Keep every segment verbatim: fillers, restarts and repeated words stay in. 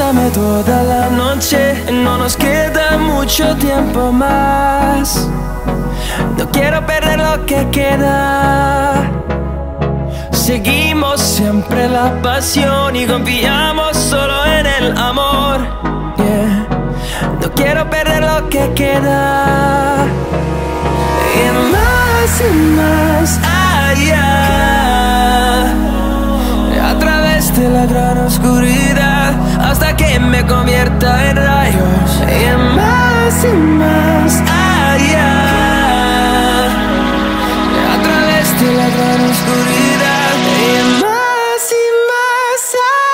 Abrázame toda la noche, no nos queda mucho tiempo más. No quiero perder lo que queda. Seguimos siempre la pasión y confiamos solo en el amor. Yeah. No quiero perder lo que queda. Y más y más allá, a través de la gran oscuridad, hasta que me convierta en rayos. Y más y más allá, a través de la gran oscuridad. Y más y más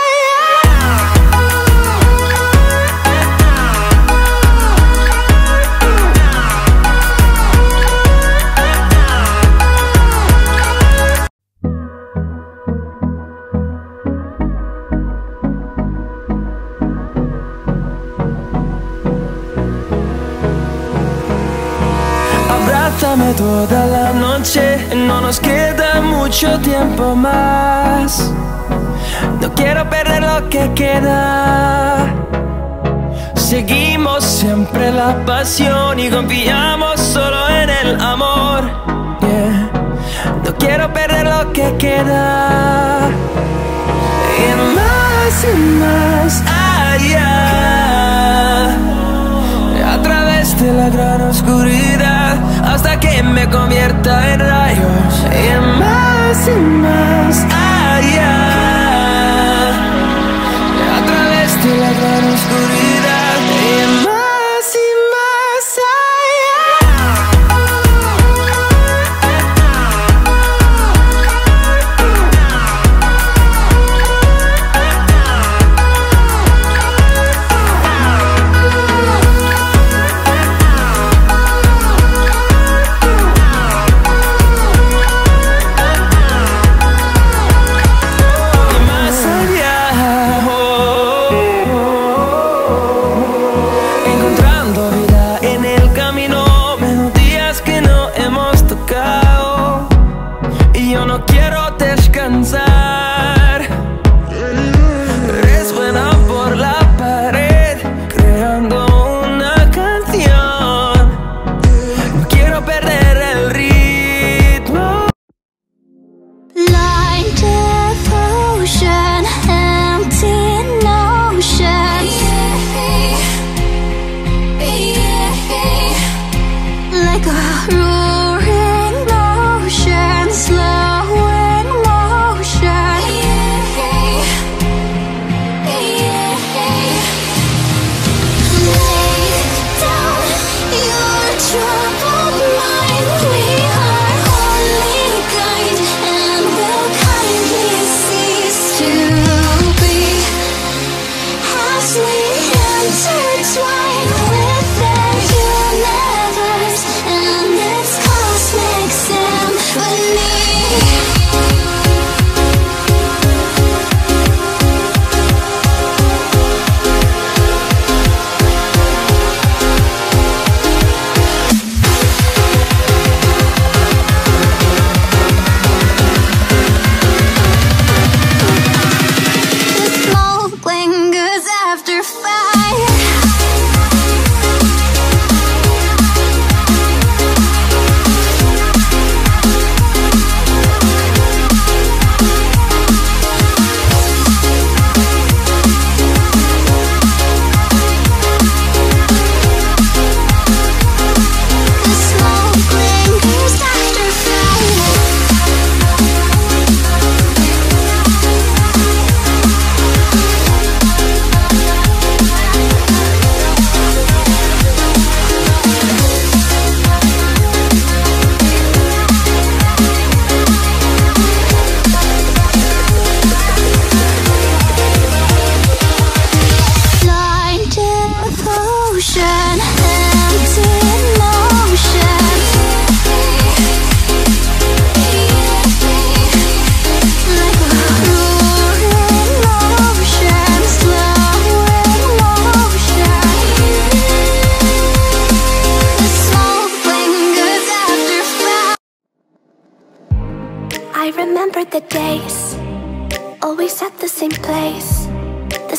Abrázame toda la noche, no nos queda mucho tiempo más. No quiero perder lo que queda. Seguimos siempre la pasión y confiamos solo en el amor. Yeah. No quiero perder lo que queda. Y más y más allá, a través de la gran oscuridad, hasta que me convierta en rayos. Y más y más allá, a través de la gran oscuridad. Y más y más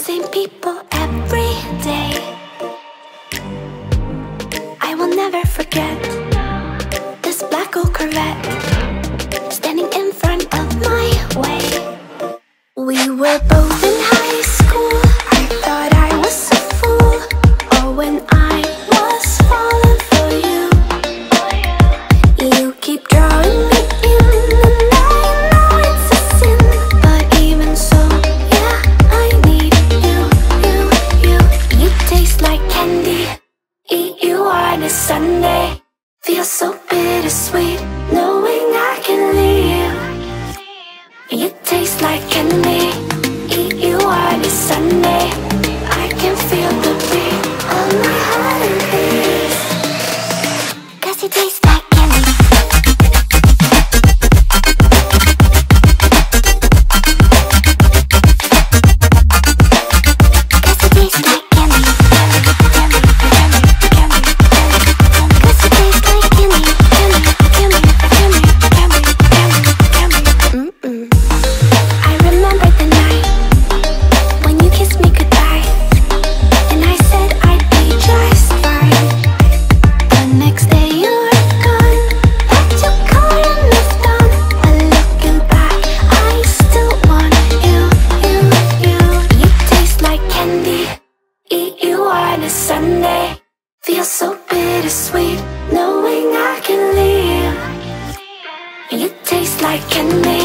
same people every day. I will never forget this black old Corvette standing in front of my way. We were both in high school. I thought I was a fool. Or when I was falling for you, you keep drawing me in, and I know it's a sin, but even so, yeah, I need you, you, you. You taste like candy, eat you on a Sunday. Feels so bittersweet knowing I can leave. You taste like candy, eat you on a Sunday. I can feel the beat of my heart and peace, 'cause you taste like candy. Sunday feels so bittersweet knowing I can leave. You taste like candy.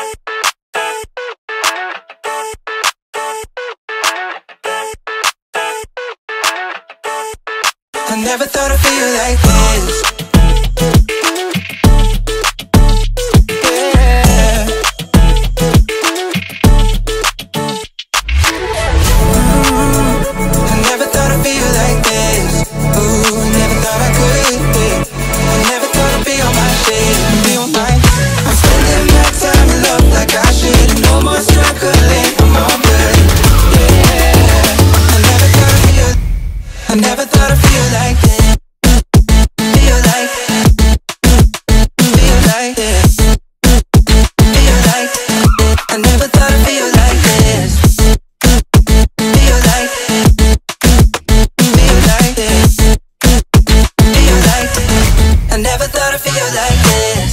I never thought I'd feel like this. Never thought I'd feel like this. Feel like, feel like this. Feel like, I never thought I'd feel like this. Feel like, feel like this. Feel like, I never thought I'd feel like this.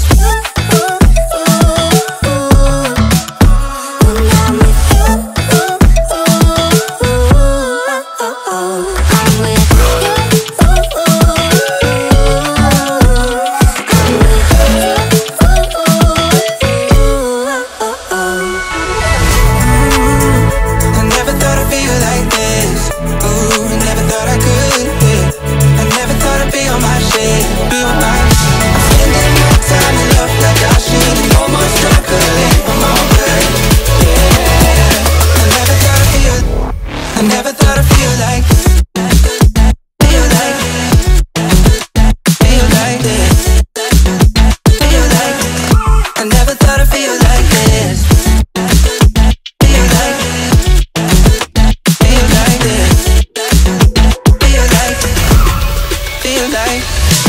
Feel like